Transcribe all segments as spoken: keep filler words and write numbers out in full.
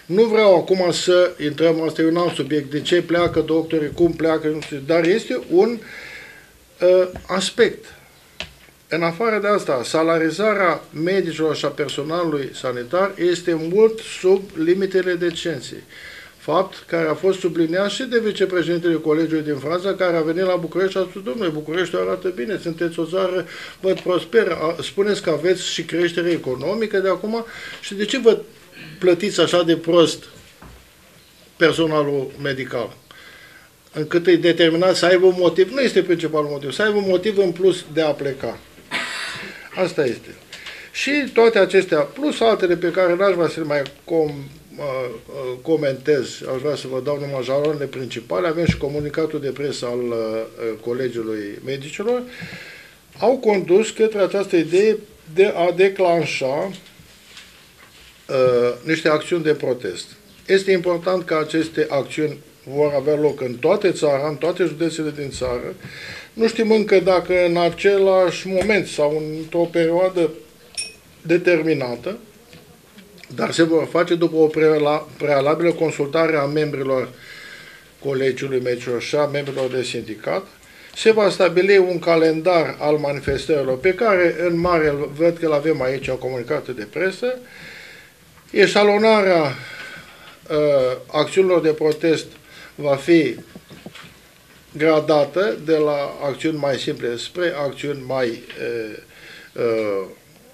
Nu vreau acum să intrăm, asta e un alt subiect, de ce pleacă doctorii, cum pleacă, nu știu, dar este un uh, aspect. În afară de asta, salarizarea medicilor și a personalului sanitar este mult sub limitele decenței. Fapt care a fost subliniat și de vicepreședintele Colegiului din Franța, care a venit la București și a spus: domnule, București arată bine, sunteți o țară, vă prosperă, spuneți că aveți și creștere economică de acum și de ce vă plătiți așa de prost personalul medical? Încât îi determinați să aibă un motiv, nu este principalul motiv, să aibă un motiv în plus de a pleca. Asta este. Și toate acestea, plus altele pe care n-aș vrea să le mai com, uh, comentez, aș vrea să vă dau numai jaloanele principale, avem și comunicatul de presă al uh, Colegiului Medicilor, au condus către această idee de a declanșa uh, niște acțiuni de protest. Este important ca aceste acțiuni vor avea loc în toate țara, în toate județele din țară. Nu știm încă dacă în același moment sau într-o perioadă determinată, dar se vor face după o prealabilă consultare a membrilor Colegiului Medicilor și a membrilor de sindicat. Se va stabili un calendar al manifestărilor, pe care în mare văd că îl avem aici în comunicatul de presă. Eșalonarea uh, acțiunilor de protest va fi gradată de la acțiuni mai simple spre acțiuni mai uh, uh,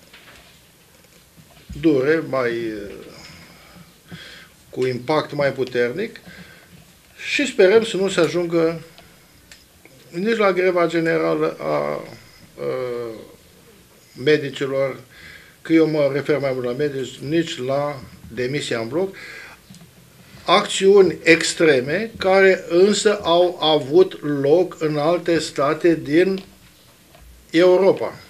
dure, mai uh, cu impact mai puternic și sperăm să nu se ajungă nici la greva generală a uh, medicilor, că eu mă refer mai mult la medici, nici la demisia în bloc, acțiuni extreme care însă au avut loc în alte state din Europa.